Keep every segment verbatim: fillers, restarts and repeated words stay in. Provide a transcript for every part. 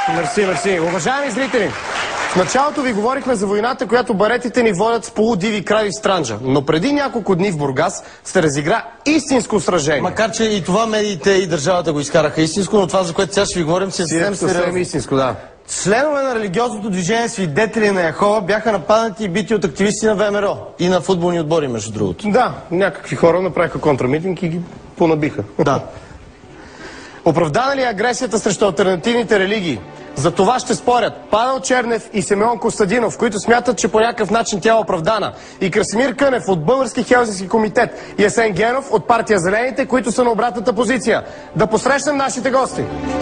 Мерси, мерси. Уважаеми зрители, в началото ви говорихме за войната, която баретите ни водят с полудиви крави в Странджа. Но преди няколко дни в Бургас се разигра истинско сражение. Макар че и това медиите и държавата го изкараха истинско, но това, за което сега ще ви говорим, си е съвсем сериозно. истинско, да. Членове на религиозното движение Свидетели на Яхова бяха нападнати и бити от активисти на ВМРО и на футболни отбори, между другото. Да, някакви хора направиха контрамитинг и ги понабиха. Да. Оправдана ли е агресията срещу алтернативните религии? За това ще спорят Павел Чернев и Симеон Костадинов, които смятат, че по някакъв начин тя е оправдана. И Красимир Кънев от Български Хелзински комитет. И Есен Генов от партия Зелените, които са на обратната позиция. Да посрещнем нашите гости.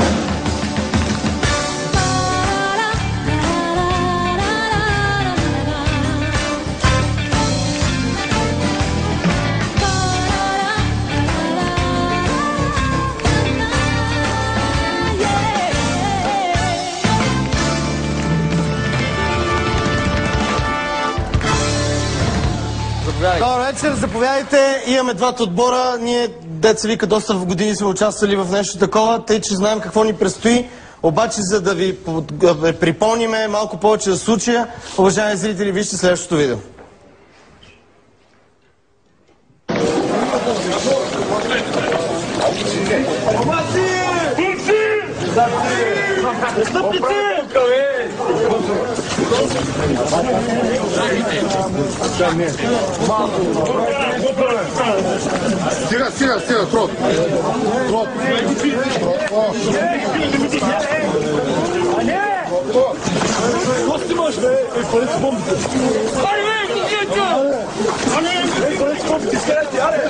Добър вечер, заповядайте. Имаме двата отбора. Ние, деца вика, доста в години сме участвали в нещо такова, тъй че знаем какво ни предстои. Обаче, за да ви припомниме малко повече за случая, уважаеми зрители, вижте следващото видео. Стига, стига, стига, трот. Трот. Гости може, бе, и полец бомбите. Ай, бе, кукието! Ай, полец бомбите, скарате, аре!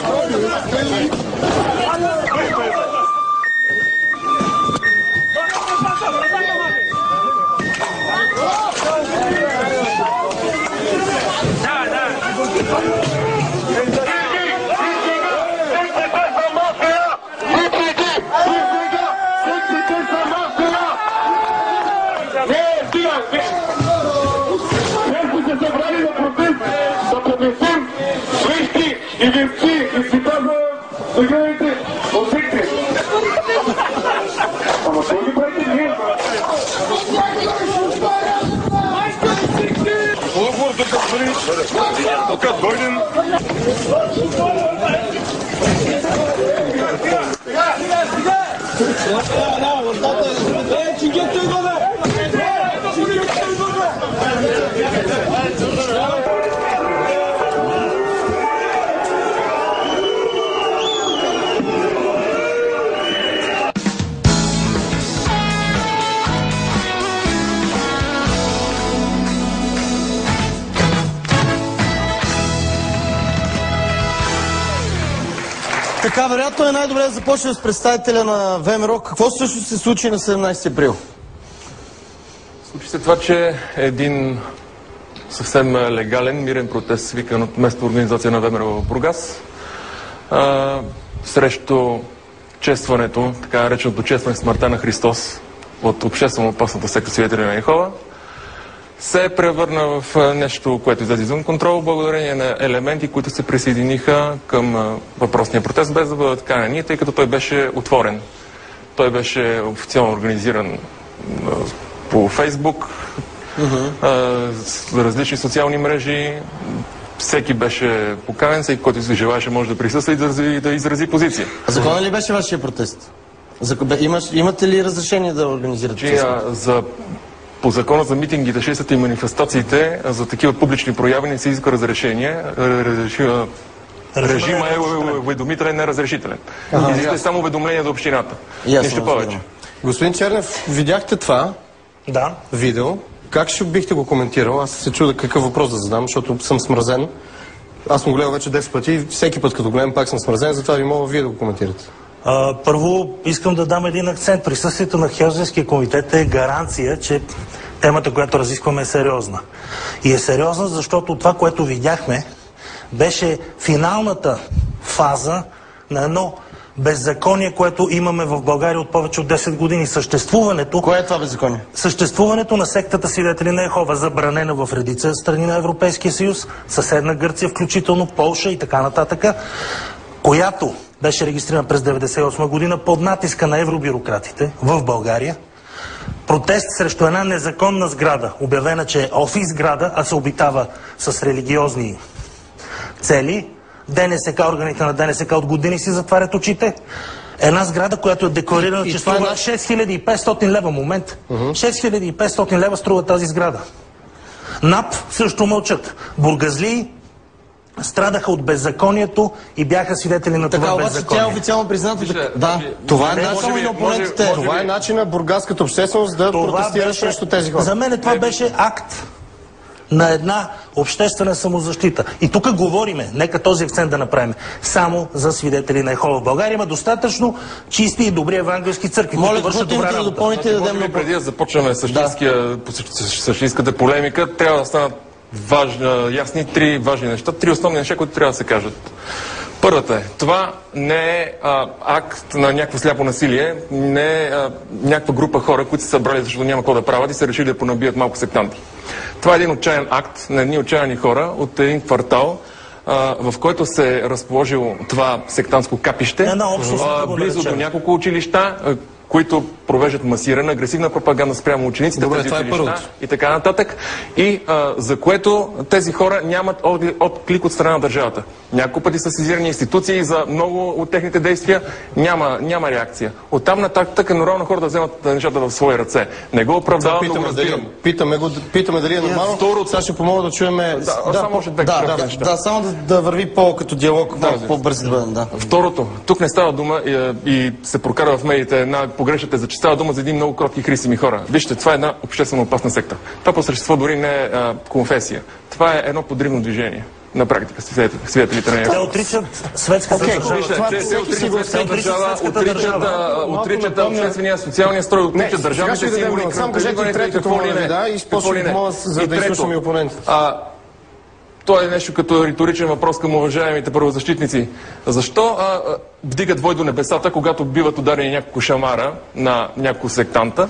Адвокат Бойден. Така, вероятно е най-добре да започнем с представителя на ВМРО. Какво всъщност се случи на седемнайсети април? Случи се това, че един съвсем легален, мирен протест, свикан от местната организация на ВМРО в Бургас, а, срещу честването, така нареченото честване смъртта на Христос от обществено опасната секта Свидетели на Яхова, се превърна в нещо, което излезе извън контрол, благодарение на елементи, които се присъединиха към въпросния протест, без да бъдат канени, тъй като той беше отворен. Той беше официално организиран по Фейсбук, uh-huh. с различни социални мрежи. Всеки беше поканен, всеки, който си желаеше, може да присъства и да, да изрази позиция. А законен ли беше вашия протест? Имаш, имате ли разрешение да организирате протест? За По закона за митингите, шествията и манифестациите, за такива публични прояви не се иска разрешение. Режима е уведомителен, не разрешителен. Изисква само уведомление до общината. Нищо повече. Господин Чернев, видяхте това да. видео. Как ще бихте го коментирал? Аз се чуда какъв въпрос да задам, защото съм смразен. Аз съм го гледал вече десет пъти и всеки път като гледам пак съм смразен, затова ви мога вие да го коментирате. А, първо искам да дам един акцент. Присъствието на Хелзинския комитет е гаранция, че темата, която разискваме, е сериозна. И е сериозна, защото това, което видяхме, беше финалната фаза на едно беззаконие, което имаме в България от повече от десет години. Съществуването... Кое е това беззаконие? Съществуването на сектата Свидетели на Яхова, забранена в редица страни на Европейския съюз, съседна Гърция, включително Полша и така нататък, която беше регистрирана през деветдесет и осма година под натиска на евробюрократите в България, протест срещу една незаконна сграда, обявена, че е офис сграда, а се обитава с религиозни цели. ДНСК, органите на ДНСК от години си затварят очите. Една сграда, която е декларирана, че струва е... шест хиляди и петстотин лева. Момент. Uh-huh. шест хиляди и петстотин лева струва тази сграда. НАП също мълчат. Бургазлии страдаха от беззаконието и бяха свидетели на така, това обаче, беззаконие. тя е официално призната. Вижте, да, може, това е не, начин може би, на опонентите. може- може Това е би- начин на бургаската общественост да Това протестира беше- срещу тези хора. За мен това беше акт на една обществена самозащита. И тук говориме, нека този акцент да направим, само за свидетели на Йехова. В България има достатъчно чисти и добри евангелски църкви, Моля, които вършат каквото добра имате да работа. допълните да Може дадем би на... преди да започваме същинския, по същ- същинската полемика, трябва да станат важни, ясни три важни неща, три основни неща, които трябва да се кажат. Първата е, това не е а, акт на някакво сляпо насилие, не е а, някаква група хора, които са събрали, защото няма какво да правят и са решили да понабият малко сектанти. Това е един отчаян акт на едни отчаяни хора от един квартал, а, в който се е разположило това сектантско капище, Една общност, а, да го близо до наречем. няколко училища, а, които провеждат масирана, агресивна пропаганда спрямо учениците, Добре, тези това е училища първото. и така нататък. И а, за което тези хора нямат отгли- отклик от страна на държавата. Няколко пъти са сезирани институции за много от техните действия, няма, няма реакция. Оттам нататък е нормално хора да вземат нещата в свои ръце. Не го оправдавам, но го Питаме дали, разбирам. питаме, го, питаме дали е нормално. второто- Сега ще помогна да чуем... Да, само още две Да, кратки да, неща. да, само да, да върви по като диалог, малко да. по-бързи да бъдем, да. Второто, тук не става дума и, и се прокарва в медиите една погрешната, за че става дума за един много кротки христими хора. Вижте, това е една обществено опасна секта. Това по същество дори не е а, конфесия. Това е едно подривно движение. На практика, свидетелите на Те Йехова. отричат светската Окей, държава. Вижте, това те, всеки те си го отричат цялата отричат държава, светската отричат, държава. а, Малко отричат напомня- обществения, социалния строй, отричат сега държавните ще ви дадем символи, думата. Само кажете кръвопреливането и третото, какво ли моля ви, не. да, и Какво после ли не. моля, за И да трето, изслушаме и опонентите. а, То е нещо като риторичен въпрос към уважаемите правозащитници. Защо а, а, вдигат вой до небесата, когато биват ударени няколко шамара на няколко сектанта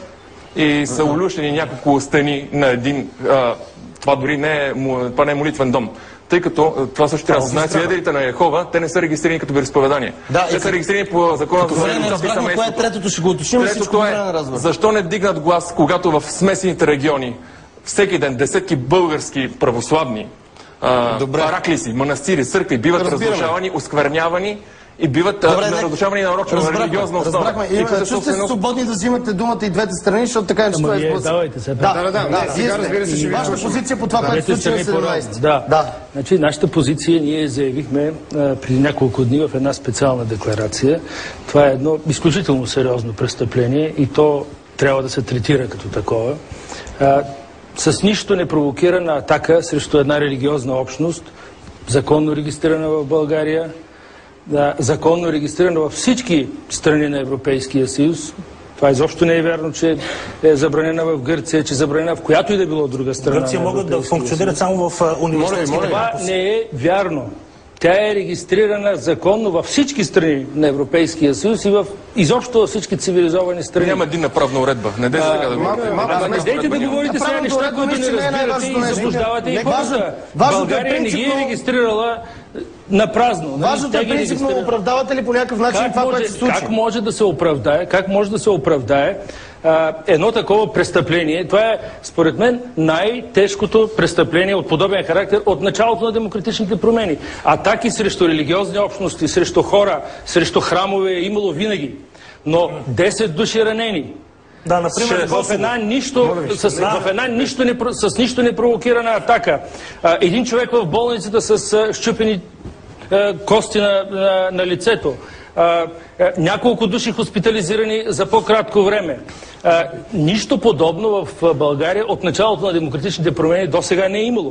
и са улюшени няколко стени на един... А, това дори не е, му- това не е молитвен дом. Тъй като а, това също трябва да се знае, свидетелите на Йехова, те не са регистрирани като вероизповедание. Да, те и са регистрирани по закона за Добре, не лицата и разбрахме кое е семейството. третото, ще го уточним всичко Третото по е, време на разговор. защо не дигнат глас, когато в смесените региони всеки ден десетки български православни а, Добре. параклиси, манастири, църкви биват Разбираме. разрушавани, осквернявани и биват Добре, а, нека- разрушавани на нарочно на религиозна основа. разбрахме. И Има, като чувствате се собственост- свободни да взимате думата и двете страни, защото така не Ама това е вие сблъсък. давайте се. Да, Да, да, да. да, Не, вие сега сте. разбира се, ще И ви вашата слушаме. позиция по това, което се Двете случи на страни по-рано. седемнайсети. Да. Да. Значи, нашата позиция ние заявихме а, преди няколко дни в една специална декларация. Това е едно изключително сериозно престъпление и то трябва да се третира като такова. А, с нищо не провокирана атака срещу една религиозна общност, законно регистрирана в България, да, законно регистрирана във всички страни на Европейския съюз. Това изобщо не е вярно, че е забранена в Гърция, че е забранена в която и да било друга страна. Гърция на могат да Европейския функционират само в а, университетските това кампуси. не е вярно. Тя е регистрирана законно във всички страни на Европейския съюз и в изобщо във всички цивилизовани страни. Няма единна правна уредба. Не дей сега да го малко- малко- А, не дейте да няма. говорите сега Правилното неща, уредба които мисля, не че не е разбирате най-важното и нещо. заблуждавате и Не, важно- хората. важното е България не ги е принципно- регистрирала на празно. нали? Важното Тя е ги принципно, регистрира. оправдавате ли по някакъв начин Как това, може, което се случи? как може да се оправдае, как може да се оправдае а, едно такова престъпление? Това е, според мен, най-тежкото престъпление от подобен характер от началото на демократичните промени. Атаки срещу религиозни общности, срещу хора, срещу храмове е имало винаги. Но десет души ранени. Да, например, В една нищо, с, в една нищо не, про- с нищо не провокирана атака. А, един човек в болницата с а, щупени а, кости на, на, на лицето. А, а, няколко души хоспитализирани за по-кратко време. А, нищо подобно в а, България от началото на демократичните промени до сега не е имало.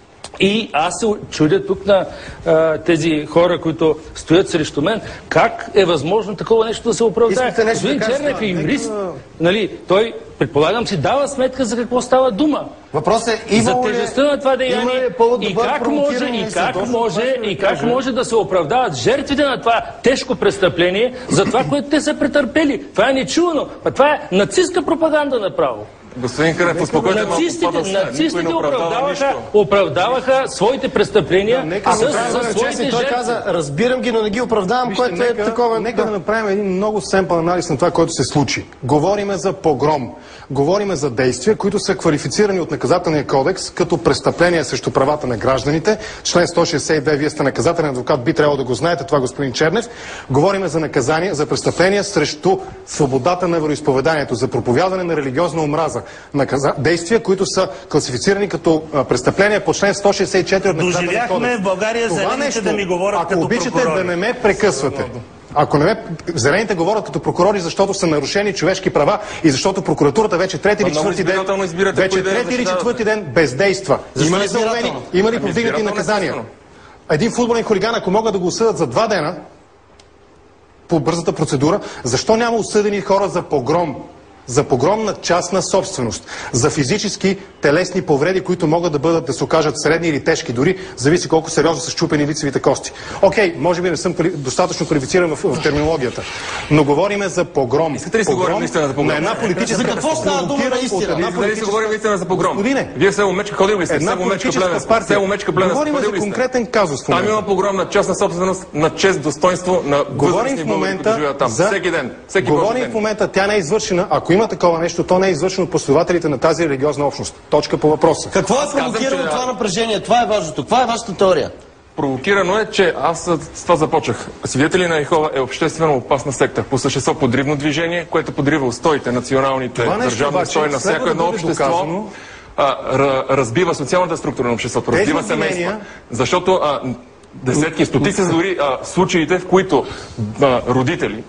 И аз се чудя тук на а, тези хора, които стоят срещу мен, как е възможно такова нещо да се оправдае. Искате нещо Господин да кажете? Чернев е Нека- юрист, нали, той, предполагам, си дава сметка за какво става дума. Въпросът е, За имало ли, тежестта на това има деяние ли повод да и бъдат как може, провокирани и наистина? как Точно може, това ще ви и как кажа. може да се оправдават жертвите на това тежко престъпление за това, което те са претърпели. Това е нечувано. А това е нацистка пропаганда направо. Господин Кънев, успокойте малко Нацистите, по-дълса. нацистите Никой не оправдава оправдаваха, нищо. оправдаваха своите престъпления Нека с, да с, бъдем своите честни. Той жертви. каза, разбирам ги, но не ги оправдавам, Вижте, което е нека, такова. нека да. да направим един много семпъл анализ на това, което се случи. Говориме за погром. Говориме за действия, които са квалифицирани от наказателния кодекс като престъпления срещу правата на гражданите. Член сто шестдесет и две, вие сте наказателен адвокат, би трябвало да го знаете, това господин Чернев. Говориме за наказания, за престъпления срещу свободата на вероизповеданието, за проповядване на религиозна омраза. Наказа... Действия, които са класифицирани като а, престъпления по член сто шестдесет и четири от наказателния кодекс. Доживяхме в България Това зелените нещо, да ми говорят ако като обичате прокурори. да не ме прекъсвате. Ако не ме... Зелените говорят като прокурори, защото са нарушени човешки права и защото прокуратурата вече трети или много четвърти ден, избирателно избирате вече кои да я трети или защитавате. четвърти ден бездейства. Има ли заловени, избирателно? има ли Ами повдигнати избирателно, наказания? естествено. Един футболен хулиган, ако могат да го осъдят за два дена по бързата процедура, защо няма осъдени хора за погром? За погром на частна собственост, за физически телесни повреди, които могат да бъдат, да се окажат средни или тежки, дори зависи колко сериозно са счупени лицевите кости. Окей, може би не съм квали... достатъчно квалифициран в, в терминологията, но говориме за погром. Искате ли си говорим наистина за погром? На една политическа... За какво става дума провокиран наистина? от една Вие дали си говорим наистина за погром? Господине, Вие в село Мечка ходил ли сте? една Село Мечка политическа Плевенск. партия. Село Мечка Плевенск. Говорим Ходил за ли сте? конкретен казус в Там момента. има погром на частна собственост, на чест, достоинство, на Говорим възрастни в българи, които живеят момента там. за... Всеки ден. Всеки Говорим Божи в ден. момента, тя не е извършена. Ако има такова нещо, то не е извършено от последователите на тази религиозна общност. Точка по въпроса. Какво е Аз казвам, провокирало че- това напрежение? Това е важното. Каква е вашата теория? Провокирано е, че аз с това започнах. Свидетели на Йехова е обществено опасна секта. По същество подривно движение, което подрива устоите, националните, Това нещо държавни обаче устои на следва всяко да едно бъде общество. доказано. А, р- разбива социалната структура на обществото, Тези разбива обвинения- семейства. Защото а, десетки, стотици са дори а, случаите, в които а, родители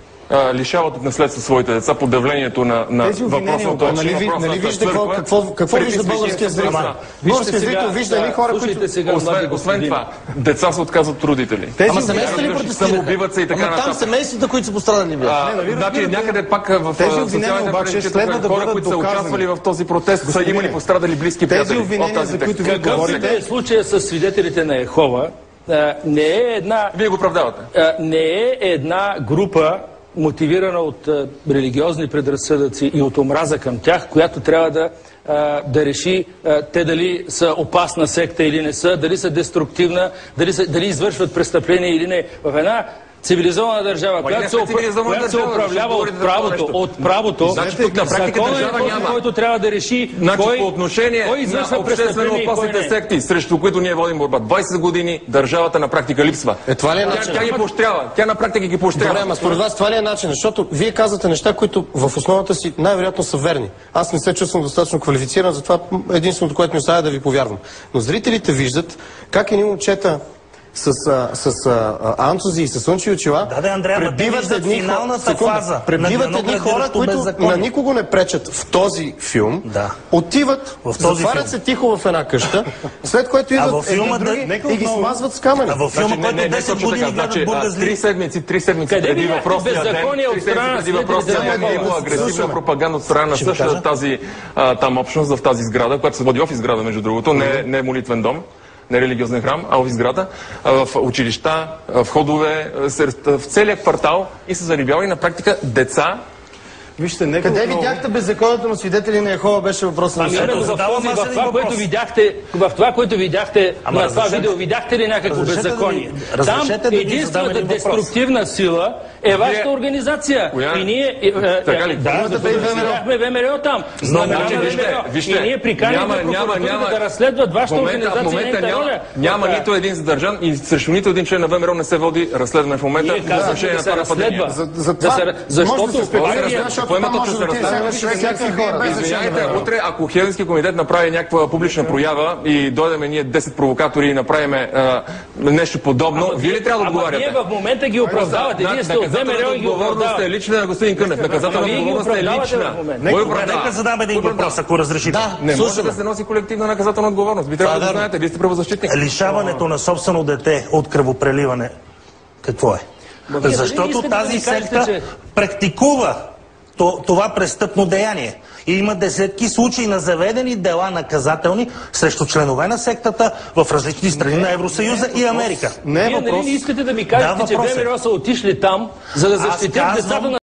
а, лишават от наследство своите деца под давлението на, на Тези обвинения въпросното обаче, Нали, ви- въпросната нали вижда какво, църква, какво, какво вижда приписвайки българския зрител? ама, Българския Вижте зрител сега, вижда едни да, хора, слушайте които... сега, млади Освен, освен господин. това, деца се отказват от родители. Тези Ама обвинения- семействата ли Разбираш, протестираха? самоубиват се и така Ама там нататък. семействата, които са пострадали бяха. А, нали значи разбирате? някъде пак в Тези а, обвинения социалните обаче мрежи, следва да хора, бъдат които са доказани. участвали в този протест, са Господине, имали пострадали близки тези приятели обвинения, от тази за текст. които вие Какъвто и говорите- да е случая с свидетелите на Йехова, а, не е една, Вие го оправдавате. а, не е една група, мотивирана от а, религиозни предразсъдъци и от омраза към тях, която трябва да, а, да реши а, те дали са опасна секта или не са, дали са деструктивна, дали, са, дали извършват престъпления или не. В една цивилизована държава, която не се, сме опра- цивилизована която се държава, управлява защо от говорите за това правото, нещо? от правото, Значи тук на практика законът е държава този, няма. който трябва да реши Значи кой, по отношение кой на извършва обществено престъпление и кой опасните не. секти, срещу които ние водим борба. двайсет години държавата на практика липсва. Е, това ли е Тя, начин? тя ги поощрява. Тя на практика ги поощрява. Добре, ама според вас това ли е начин? Защото вие казвате неща, които в основата си най-вероятно са верни. Аз не се чувствам достатъчно квалифициран, затова единственото, което ми оставя е да ви повярвам. Но зрителите виждат как едни момчета с, а, с а, анцузи и с слънчеви очила Да, да, Андрея, ама те пребиват виждат едни хора, финалната секунда, фаза пребиват на едни хора, гръмогледиращо които беззаконие. на никого не пречат в този филм, Да. отиват, В този затварят филм. се тихо в една къща, след което идват във филма едни да- други нека и ги отново- смазват с камъни. А във филма, Значи, не, който не, не десет точно години така. гледат Значи, а, бургазли. три седмици, три седмици Къде преди видяхте въпросния ден, беззаконие от три седмици страна на преди свидетелите въпросния на ден Йехова? има агресивна Слушаме. пропаганда от страна на Ще ви същата кажа. тази а, там общност в тази сграда, която се води офис сграда, между другото, не, не е молитвен дом, не е религиозен храм, а офис сграда, а, в училища, в входове, в целия квартал и са зарибявали на практика деца. Вижте, нека Къде отново- видяхте беззаконието на свидетели на Йехова беше въпрос на Ами всеки. именно в, задавам този, аз в един това, въпрос. което видяхте, в това, което видяхте Ама на това разрешете- видео, видяхте ли някакво разрешете да ви- беззаконие? разрешете Там да ви единствената задам един въпрос. деструктивна сила е вашата организация. Коя? И ние... е, е, Така ли? е, Да, да, видяхме ВМРО там. Знамена Значи, на вижте, ВМРО. вижте, И ние приканихме няма- няма- прокуратурата няма- да разследват вашата В момента, в организация и момента нейната няма, роля. няма Да. нито един задържан и срещу нито един член на ВМРО не се води разследване в момента. Ние по казахме отношение да на се това нападение. разследва. За, за Да това се- защото може да се спекулира, България- защото Какво има там може точно да се отиде разследва? всякакви хора. без значение. Извинявайте, утре, ако Хелзински комитет направи някаква публична проява и дойдеме ние десет провокатори и направиме а, нещо подобно, Ама вие ли трябва да ама отговаряте? Вие в момента ги оправдавате. Вие сте от ВМРО и ги отговорност е оправдавате. лична на господин Кънев. Наказателна Вие ги отговорност е оправдавате лична. в момента. Кой Добре, оправдава? нека задам един Кой оправдава? въпрос, ако разрешите. Да, Не може слушаме. да се носи колективна наказателна отговорност. Би трябвало да го знаете. Вие сте правозащитник. Лишаването на собствено дете от кръвопреливане, какво е? вие дали Защото искате да тази ни кажете, секта че- практикува то- това престъпно деяние. И има десетки случаи на заведени дела наказателни срещу членове на сектата в различни страни на Евросъюза и Америка. Не е Вие нали въпрос. не искате да ми кажете, Да, че въпрос е. ВМРО са отишли там, за да Аз защитят казвам, децата на